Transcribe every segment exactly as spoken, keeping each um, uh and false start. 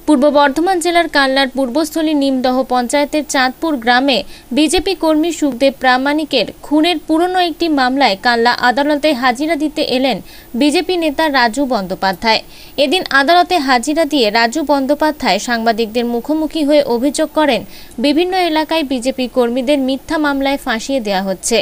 পূর্ব বর্ধমান জেলার কাল্লার পূর্বস্থলী নিমদহ পঞ্চায়েতের চাঁদপুর গ্রামে বিজেপি কর্মী সুখদেব প্রামাণিকের খুনের পুরনো একটি মামলায় কাল্লা আদালতে হাজিরা দিতে এলেন বিজেপি নেতা রাজু বন্দ্যোপাধ্যায়। এদিন আদালতে হাজিরা দিয়ে রাজু বন্দ্যোপাধ্যায় সাংবাদিকদের মুখোমুখি হয়ে অভিযোগ করেন বিভিন্ন এলাকায় বিজেপি কর্মীদের মিথ্যা মামলায় ফাঁসিয়ে দেওয়া হচ্ছে।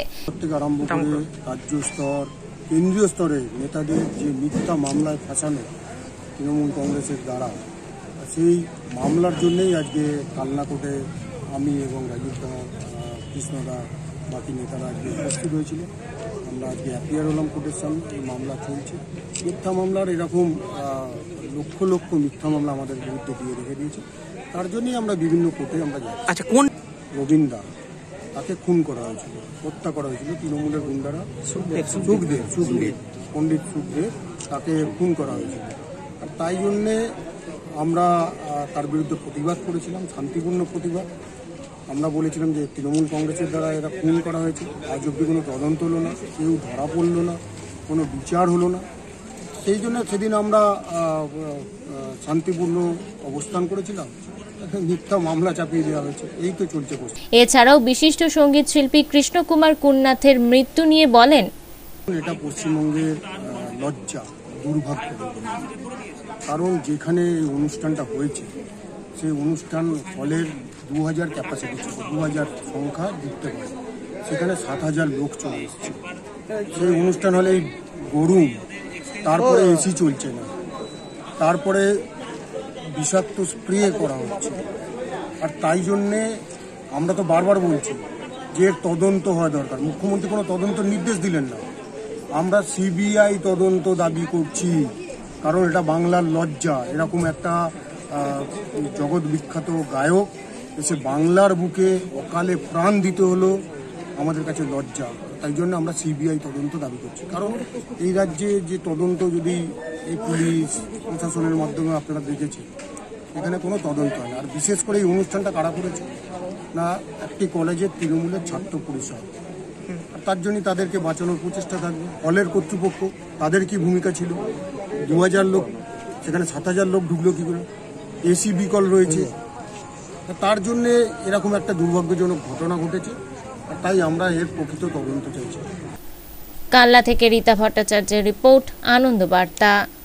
রাজ্য স্তর কেন্দ্রীয় স্তরে নেতাদের যে মিথ্যা মামলায় ফাঁসানো তৃণমূল কংগ্রেসের দ্বারা, সেই মামলার জন্যই আজকে কালনা কোর্টে আমি এবং রাজীবদা, কৃষ্ণদা, বাকি নেতারা আজকে উপস্থিত হয়েছিল। আমরা আজকে অ্যাপিয়ার হলাম কোর্টের সামনে। এই মামলা চলছে, মিথ্যা মামলার এরকম লক্ষ লক্ষ মিথ্যা মামলা আমাদের বিরুদ্ধে দিয়ে রেখে দিয়েছে। তার জন্যই আমরা বিভিন্ন কোর্টে আমরা যাই। আচ্ছা, কোন রবীন্দ্র তাকে খুন করা হয়েছিল, হত্যা করা হয়েছিল তৃণমূলের গুন্ডারা। সুখদেব সুখদেব সুখদেব পণ্ডিত সুখদেব তাকে খুন করা হয়েছিল। আর তাই জন্যে আমরা তার বিরুদ্ধে প্রতিবাদ করেছিলাম, শান্তিপূর্ণ প্রতিবাদ। আমরা বলেছিলাম যে তৃণমূল কংগ্রেসের দ্বারা এরা খুন করা হয়েছে, আজ অব্দি কোনো তদন্ত হলো না, কেউ ধরা পড়ল না, কোনো বিচার হলো না। সেই জন্য সেদিন আমরা শান্তিপূর্ণ অবস্থান করেছিলাম, মিথ্যা মামলা চাপিয়ে দেওয়া হয়েছে। এই তো চলছে। এছাড়াও বিশিষ্ট সঙ্গীত শিল্পী কৃষ্ণ কুমার কুন্নাথের মৃত্যু নিয়ে বলেন, এটা পশ্চিমবঙ্গের লজ্জা, দুর্ভাগ্য। কারণ যেখানে এই অনুষ্ঠানটা হয়েছে সেই অনুষ্ঠান হলের দু হাজার ক্যাপাসিটি ছিল, দু হাজার সংখ্যা দেখতে পারে, সেখানে সাত হাজার লোক চলে এসছে। সেই অনুষ্ঠান হলে গরম, তারপরে এসি চলছে না, তারপরে বিষাক্ত স্প্রে করা হচ্ছে। আর তাই জন্যে আমরা তো বারবার বলছি যে তদন্ত হওয়া দরকার। মুখ্যমন্ত্রী কোনো তদন্ত নির্দেশ দিলেন না। আমরা সিবিআই তদন্ত দাবি করছি, কারণ এটা বাংলার লজ্জা। এরকম একটা জগৎ বিখ্যাত গায়ক এসে বাংলার বুকে অকালে প্রাণ দিতে হলো, আমাদের কাছে লজ্জা। তাই জন্য আমরা সিবিআই তদন্ত দাবি করছি। কারণ এই রাজ্যে যে তদন্ত যদি এই পুলিশ প্রশাসনের মাধ্যমে আপনারা দেখেছেন, এখানে কোনো তদন্ত হয় না। আর বিশেষ করে এই অনুষ্ঠানটা কারা করেছে না, একটি কলেজের তৃণমূলের ছাত্র পরিষদ। আর তার জন্যই তাদেরকে বাঁচানোর প্রচেষ্টা থাকবে। হলের কর্তৃপক্ষ, তাদের কি ভূমিকা ছিল? দু হাজার লোক, সেখানে সাত হাজার লোক ঢুকলো কী করে? এসি বিকল রয়েছে। তার জন্যে এরকম একটা দুর্ভাগ্যজনক ঘটনা ঘটেছে। আর তাই আমরা এর প্রকৃত তদন্ত চাইছি। কাল্লা থেকে রীতা ভট্টাচার্যের রিপোর্ট, আনন্দ বার্তা।